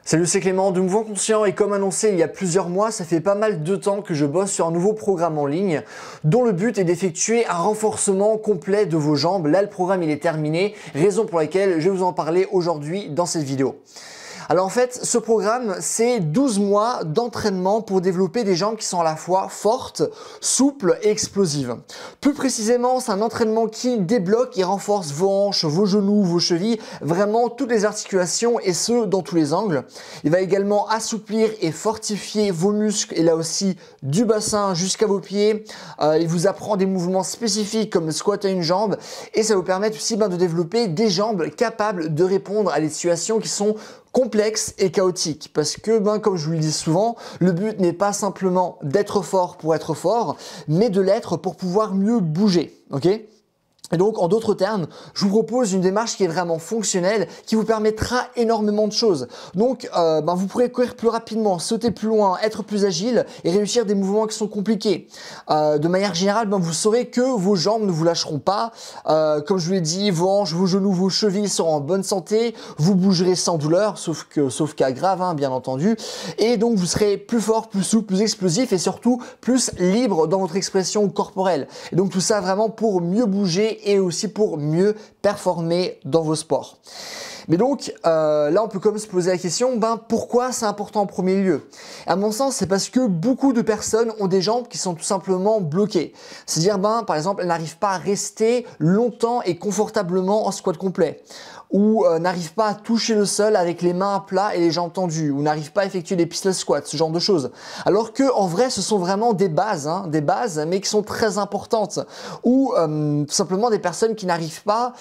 Salut, c'est Clément de Mouvement Conscient et comme annoncé il y a plusieurs mois, ça fait pas mal de temps que je bosse sur un nouveau programme en ligne dont le but est d'effectuer un renforcement complet de vos jambes. Là, le programme il est terminé, raison pour laquelle je vais vous en parler aujourd'hui dans cette vidéo. Alors en fait, ce programme, c'est 12 mois d'entraînement pour développer des jambes qui sont à la fois fortes, souples et explosives. Plus précisément, c'est un entraînement qui débloque et renforce vos hanches, vos genoux, vos chevilles, vraiment toutes les articulations et ce, dans tous les angles. Il va également assouplir et fortifier vos muscles et là aussi du bassin jusqu'à vos pieds. Il vous apprend des mouvements spécifiques comme le squat à une jambe et ça vous permet aussi de développer des jambes capables de répondre à des situations qui sont complexe et chaotique parce que, comme je vous le dis souvent, le but n'est pas simplement d'être fort pour être fort, mais de l'être pour pouvoir mieux bouger, ok ? Et donc, en d'autres termes, je vous propose une démarche qui est vraiment fonctionnelle, qui vous permettra énormément de choses. Donc, vous pourrez courir plus rapidement, sauter plus loin, être plus agile et réussir des mouvements qui sont compliqués. De manière générale, vous saurez que vos jambes ne vous lâcheront pas. Comme je vous l'ai dit, vos hanches, vos genoux, vos chevilles seront en bonne santé. Vous bougerez sans douleur, sauf cas grave, bien entendu. Et donc, vous serez plus fort, plus souple, plus explosif et surtout plus libre dans votre expression corporelle. Et donc, tout ça vraiment pour mieux bouger et aussi pour mieux performer dans vos sports. Mais donc, là, on peut quand même se poser la question, pourquoi c'est important en premier lieu? À mon sens, c'est parce que beaucoup de personnes ont des jambes qui sont tout simplement bloquées. C'est-à-dire, par exemple, elles n'arrivent pas à rester longtemps et confortablement en squat complet, ou n'arrivent pas à toucher le sol avec les mains à plat et les jambes tendues, ou n'arrivent pas à effectuer des pistol squats, ce genre de choses. Alors que, en vrai, ce sont vraiment des bases, mais qui sont très importantes, ou tout simplement des personnes qui n'arrivent pas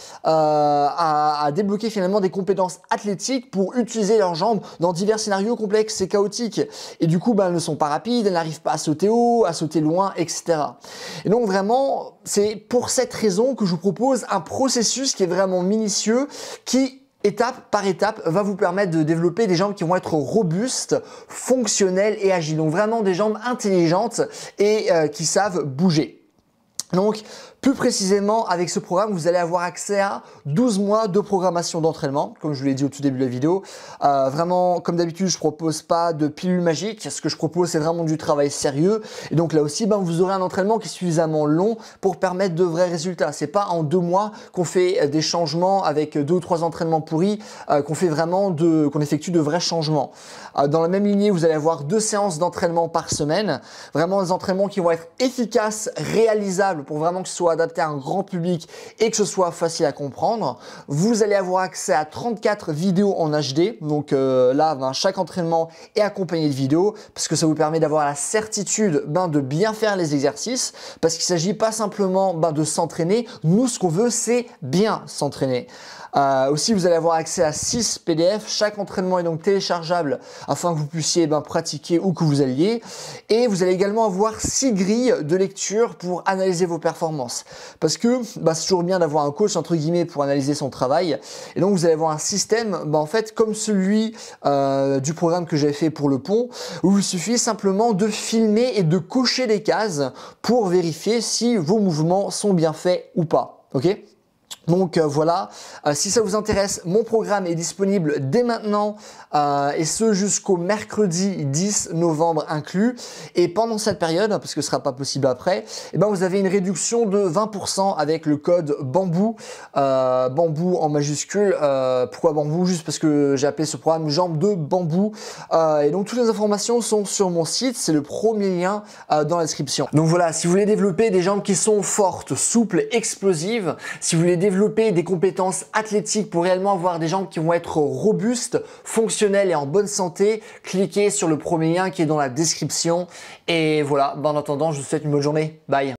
à débloquer finalement des compétences athlétiques pour utiliser leurs jambes dans divers scénarios complexes et chaotiques. Et du coup, elles ne sont pas rapides, elles n'arrivent pas à sauter haut, à sauter loin, etc. Et donc vraiment, c'est pour cette raison que je vous propose un processus qui est vraiment minutieux, qui étape par étape va vous permettre de développer des jambes qui vont être robustes, fonctionnelles et agiles. Donc vraiment des jambes intelligentes et qui savent bouger. Donc, plus précisément, avec ce programme, vous allez avoir accès à 12 mois de programmation d'entraînement, comme je vous l'ai dit au tout début de la vidéo. Vraiment, comme d'habitude, je propose pas de pilule magique. Ce que je propose, c'est vraiment du travail sérieux. Et donc là aussi, vous aurez un entraînement qui est suffisamment long pour permettre de vrais résultats. C'est pas en 2 mois qu'on fait des changements avec 2 ou 3 entraînements pourris, qu'on effectue de vrais changements. Dans la même lignée, vous allez avoir 2 séances d'entraînement par semaine. Vraiment des entraînements qui vont être efficaces, réalisables, pour vraiment que ce soit adapté à un grand public et que ce soit facile à comprendre. Vous allez avoir accès à 34 vidéos en HD. Donc là, chaque entraînement est accompagné de vidéos parce que ça vous permet d'avoir la certitude de bien faire les exercices parce qu'il ne s'agit pas simplement de s'entraîner. Nous, ce qu'on veut, c'est bien s'entraîner. Aussi, vous allez avoir accès à 6 PDF. Chaque entraînement est donc téléchargeable afin que vous puissiez pratiquer où que vous alliez. Et vous allez également avoir 6 grilles de lecture pour analyser vos performances. Parce que c'est toujours bien d'avoir un coach entre guillemets pour analyser son travail. Et donc, vous allez avoir un système en fait comme celui du programme que j'avais fait pour le pont où il suffit simplement de filmer et de cocher des cases pour vérifier si vos mouvements sont bien faits ou pas. Ok ? Donc voilà, si ça vous intéresse, mon programme est disponible dès maintenant et ce jusqu'au mercredi 10 novembre inclus. Et pendant cette période, parce que ce ne sera pas possible après, vous avez une réduction de 20% avec le code BAMBOU, BAMBOU en majuscule. Pourquoi BAMBOU? Juste parce que j'ai appelé ce programme Jambes de Bambou. Et donc toutes les informations sont sur mon site, c'est le premier lien dans la description. Donc voilà, si vous voulez développer des jambes qui sont fortes, souples, explosives, si vous voulez développer des compétences athlétiques pour réellement avoir des jambes qui vont être robustes, fonctionnelles et en bonne santé, cliquez sur le premier lien qui est dans la description. Et voilà, en attendant, je vous souhaite une bonne journée. Bye!